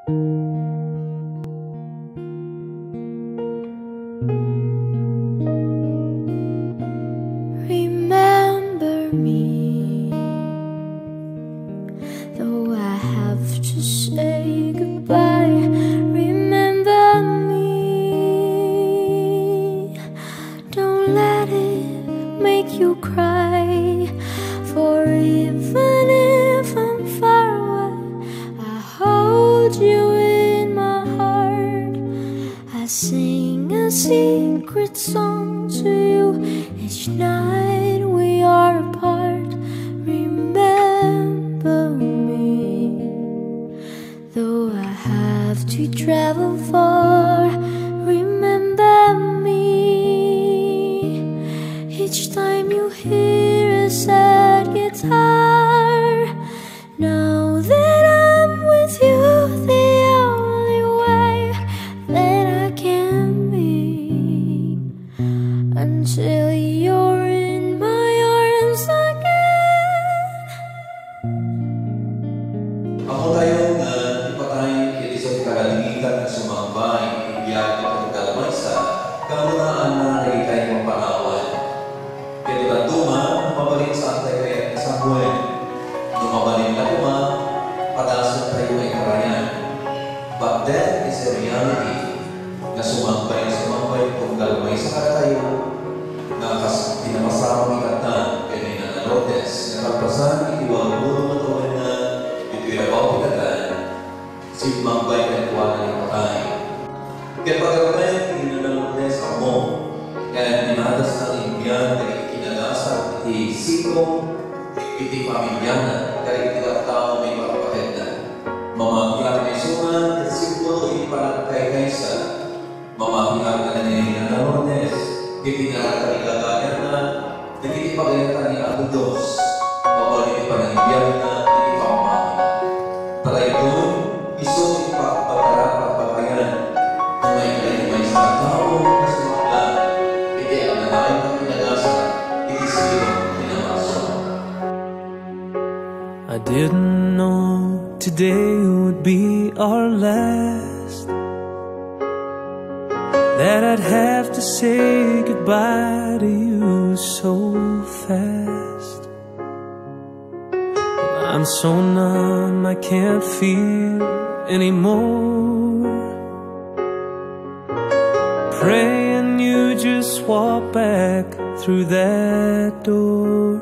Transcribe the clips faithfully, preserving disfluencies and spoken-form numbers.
Remember me, though I have to say goodbye. Remember me, don't let it make you cry. For even if I'm far away, I hold you in my heart. I sing a secret song to you each night we are apart. Remember me, though I have to travel far. Remember me, each time you hear a sad guitar. Know that I'm with you the only way that I can be, until you're in my arms again. Ako tayong uh, ipatay kay isang kalalitan na sumambay, ibiyak at kalamay sa kamunaan na nagitay ng pangawan. Kaya tatuma, mabalik sa atay kaya ni Samuel. Lumabalik na kuma, padasot tayo ay karayan. But that is a reality na sumambay sumambay kung kalamay sa katayo. Nakas pinapasama ikatan kaya ni Nana Lourdes na kapasan itiwag muro matuloy na ito'y nabaw ikatan si mambay na ituwanan ng patay. Kaya pagkakatayin ni Nana Lourdes ako kaya ninadas ng imbiyan kaya kinalasan iti siko iti pamilyana kaya iti tao may makapatid na mamakilang may suman at siguro iti palagkay kaysa mamakilang na ni Nana Lourdes iti nakakaligayan na nagitipagayatan ni Ato Dos mabalik pa ng ibiyan na iti pamamakin. Talay doon, iso ipagpagarapat-pagayan na may kalimay sa tao na sumakla iti ang nanayin ng pinagasa iti silong pinamaso. I didn't know today would be our last, that I'd have to say goodbye to you so fast. I'm so numb, I can't feel anymore. Praying you just walk back through that door.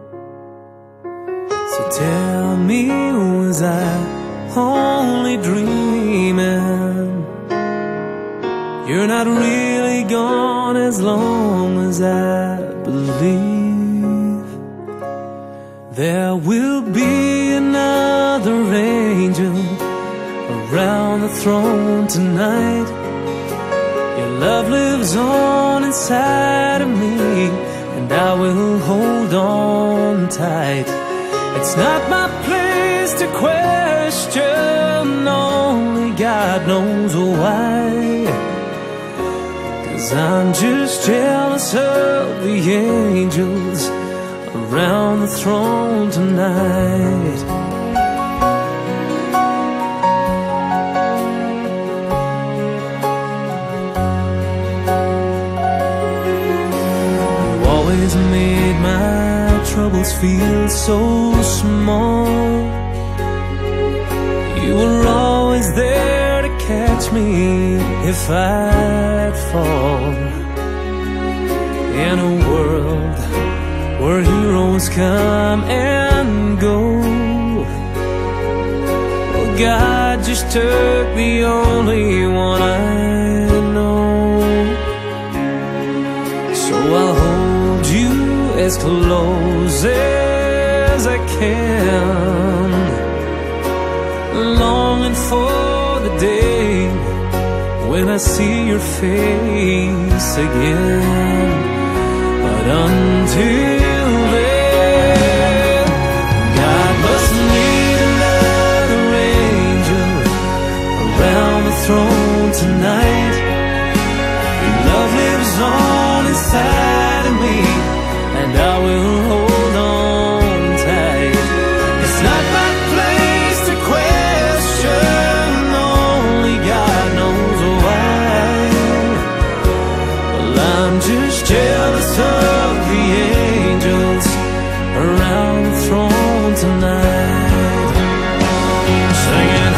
So tell me, was I only dreaming? You're not really gone as long as I believe. There will be another angel around the throne tonight. Your love lives on inside of me, and I will hold on tight. It's not my place to question, only God knows why. I'm just jealous of the angels around the throne tonight. You always made my troubles feel so small. You were always there to catch me if I'd fall. In a world where heroes come and go, well, God just took the only one I know. So I'll hold you as close as I can, longing for the day when I see your face again. But until then, God must lead another angel around the throne tonight. Your love lives on inside of me, and I will hold on tight. It's not my place to question, no, tonight, singing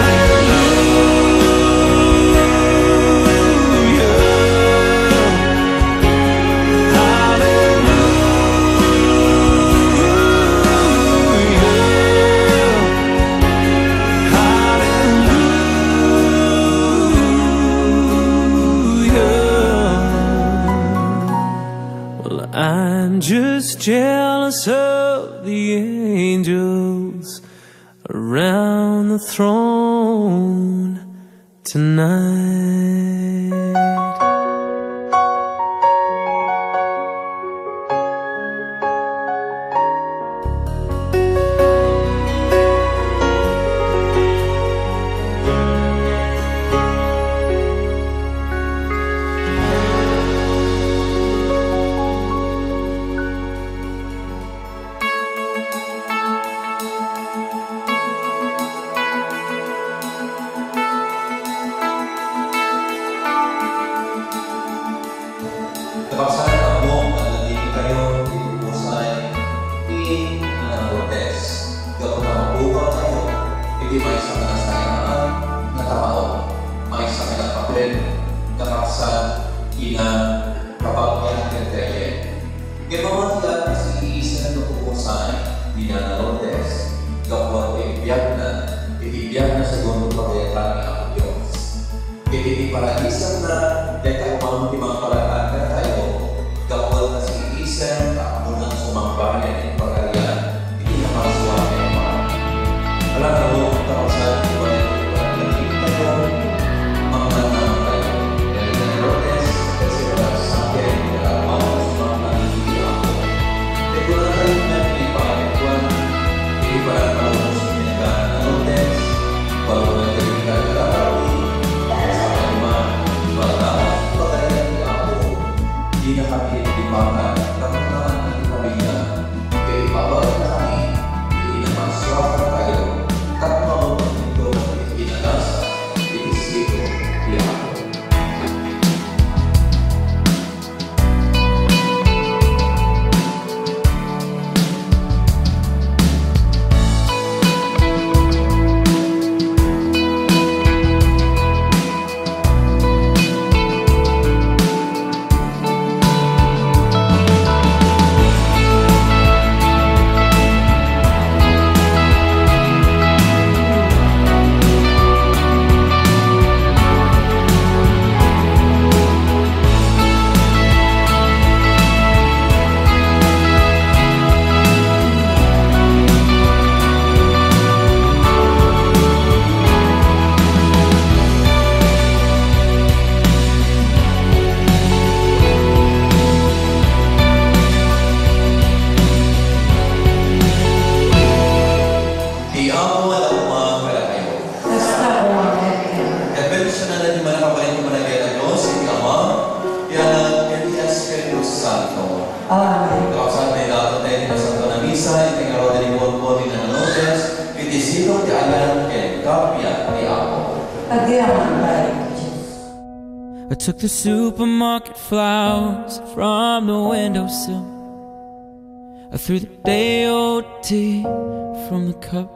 I'm just jealous of the angels around the throne tonight. Terpaksa kamu menjadi kayu di pusai in Lourdes. Gak pernah buka kayu. Jadi may isa na sayaan na tao, may isa na kapatid, terpaksa ina kapag yan kenteye. Ginawa nila si isa na pusay di Lourdes. Gapwa ay biyak na, ibiyak na sa gundo pagkayatan ni Ako Diyos. Jadi para isang na deka umang timang paraan na tayo, gawal na si isang kaamunan sumambayan ng pagkariyan, hindi na masuwag ng mga. Alam na mo, tapos na iba na naging tayo, mga naman tayo. Dahil na Lourdes, kasi wala sa akin, wala mga sumambayan hindi ako. Dahil wala tayo na ipakikuan, hindi pa ang kalunod sa pinagkaan na Lourdes, bago na tayo kagarawi. Hindi na kami nilipakan, dapat naman ang kabila. Kaya ibabalik na kami, hindi na maswak na tayo. Kapag ito ang pinagasa, inisito, iako. I took the supermarket flowers from the windowsill. I threw the day-old tea from the cup.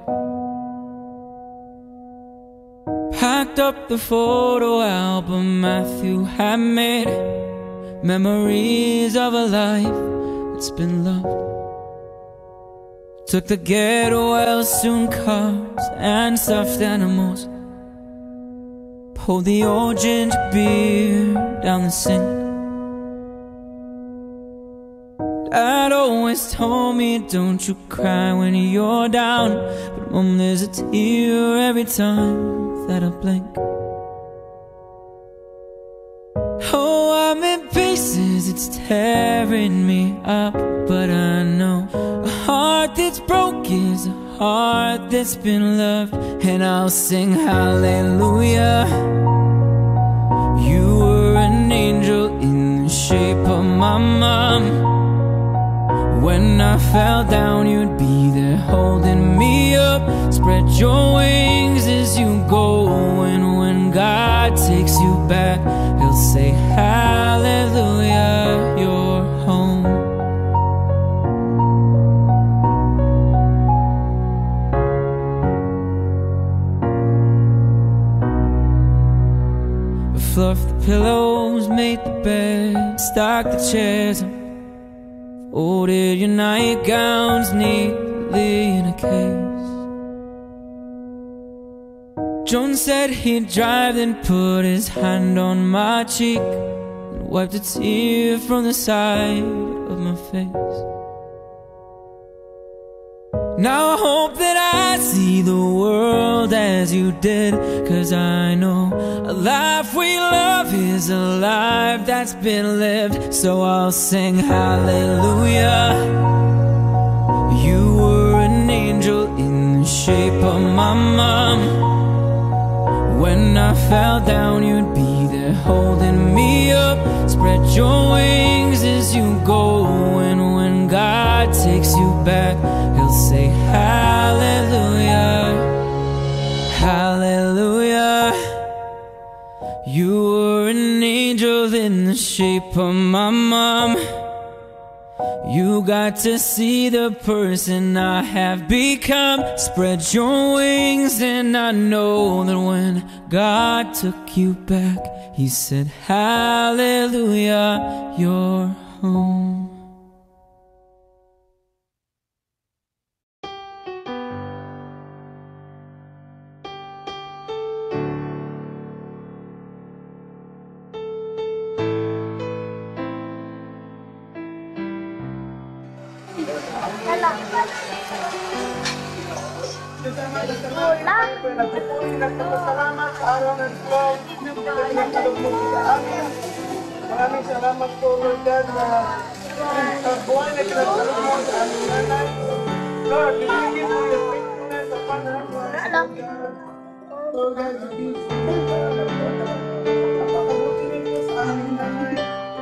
Packed up the photo album Matthew had made, memories of a life that's been loved. Took the get well soon cars and stuffed animals. Poured the old ginger beer down the sink. Dad always told me, don't you cry when you're down. But Mom, there's a tear every time that I blink. Oh, I'm in pieces, it's tearing me up. But I know a heart that's broke is a heart that's been loved. And I'll sing hallelujah. You were an angel in the shape of my mom. When I fell down, you'd be there holding me up. Spread your wings as you go. And when God takes you back, He'll say hallelujah, you're home. fluffed the pillows, made the bed, stacked the chairs up, folded your nightgowns neatly in a case. John said he'd drive, then put his hand on my cheek and wiped a tear from the side of my face. Now I hope that I see the world as you did, 'cause I know a life we love is a life that's been lived. So I'll sing hallelujah. You were an angel in the shape of my mom. When I fell down, you'd be there holding me up. Spread your wings as you go, and when God takes you back, He'll say hallelujah, hallelujah. You were an angel in the shape of my mom. You got to see the person I have become. Spread your wings, and I know that when God took you back, He said hallelujah, you're home. Nagpapasalamat sa araw ng Lord. Pinagkalog mo sa amin. Maraming salamat po, Lord God, sa buhay na pinagkalog mo sa aming nanay. Lord, binigyan mo yung faithfulness sa panahon. Lord God, napakabutin mo sa aming nanay.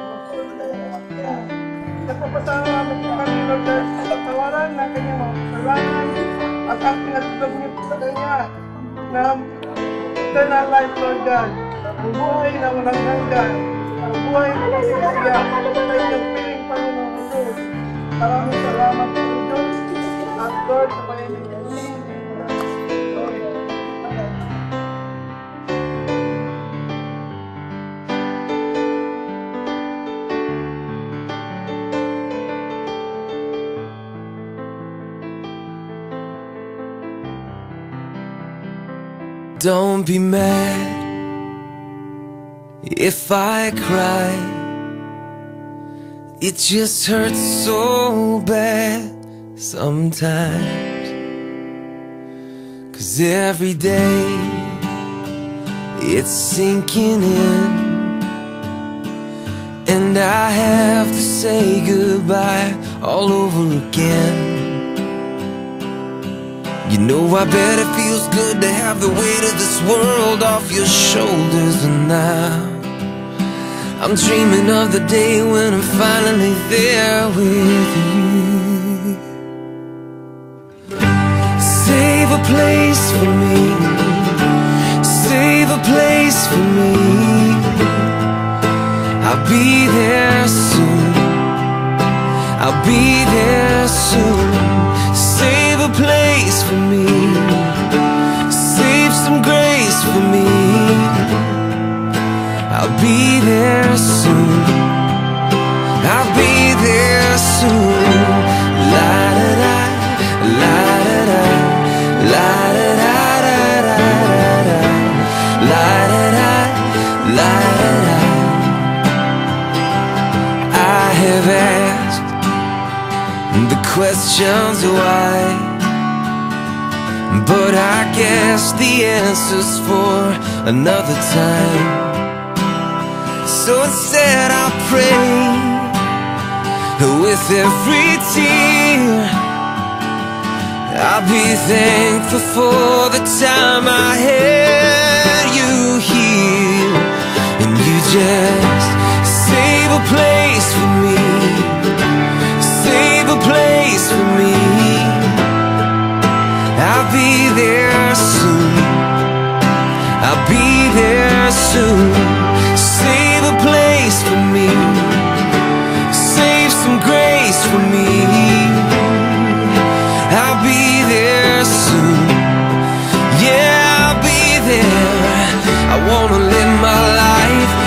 Nagpapasalamat po kami, Lord God, sa tawaran na kanyang mga kasalanan at ang pinagkalog niyo sa kanya na eternal life, Lord God. Ang buhay na walang hanggan, ang buhay na masigaya, ay nagpiling Panginoon Jesus. Maraming salamat po, Diyos, at Lord, sa pahimig. Don't be mad if I cry. It just hurts so bad sometimes. 'Cause every day it's sinking in, and I have to say goodbye all over again. You know, I bet it feels good to have the weight of this world off your shoulders. And now I'm dreaming of the day when I'm finally there with you. Save a place for me, save a place for me. I'll be there soon, I'll be there soon. Save a place for me, save some grace for me. I'll be there soon, I'll be there soon. La da da, la da da, la da da da da, la da da, la da da. I have asked the questions why, but I guess the answer's for another time. So instead I'll pray with every tear. I'll be thankful for the time I had you here. And you just save a place for me, save a place for me. I'll be there soon, I'll be there soon. Save a place for me, save some grace for me. I'll be there soon, yeah, I'll be there. I wanna live my life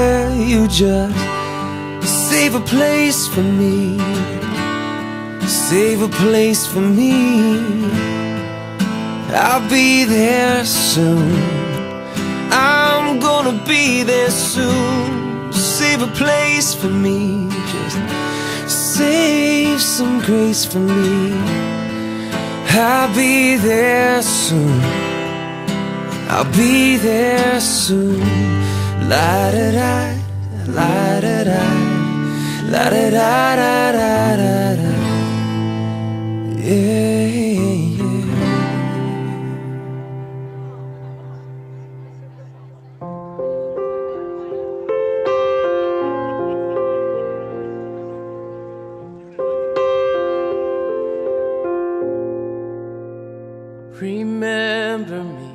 yeah, you just save a place for me. Save a place for me. I'll be there soon. I'm gonna be there soon. Save a place for me. Just save some grace for me. I'll be there soon. I'll be there soon. La da da, la da da, la da da da da da da. Yeah, yeah. Remember me,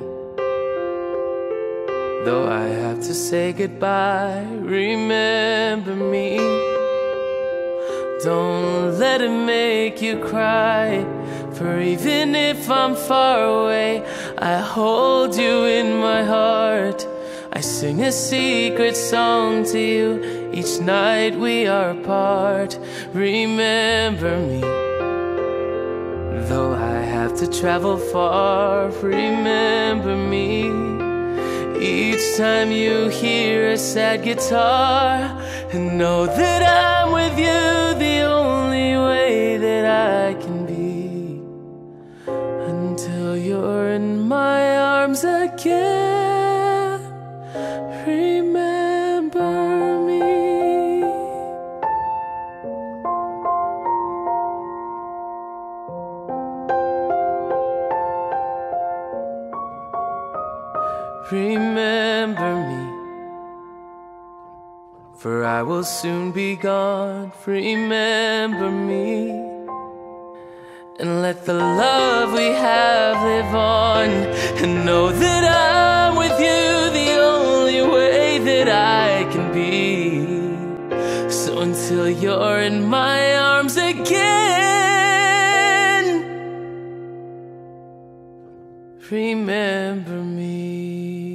though I have to say goodbye. Remember me, don't let it make you cry. For even if I'm far away, I hold you in my heart. I sing a secret song to you each night we are apart. Remember me, though I have to travel far. Remember me, each time you hear a sad guitar, and know that I'm with you the only way that I can be, until you're in my arms again. Remember me. Remember me, for I will soon be gone. Remember me, and let the love we have live on, and know that I'm with you the only way that I can be. So until you're in my arms again, remember me.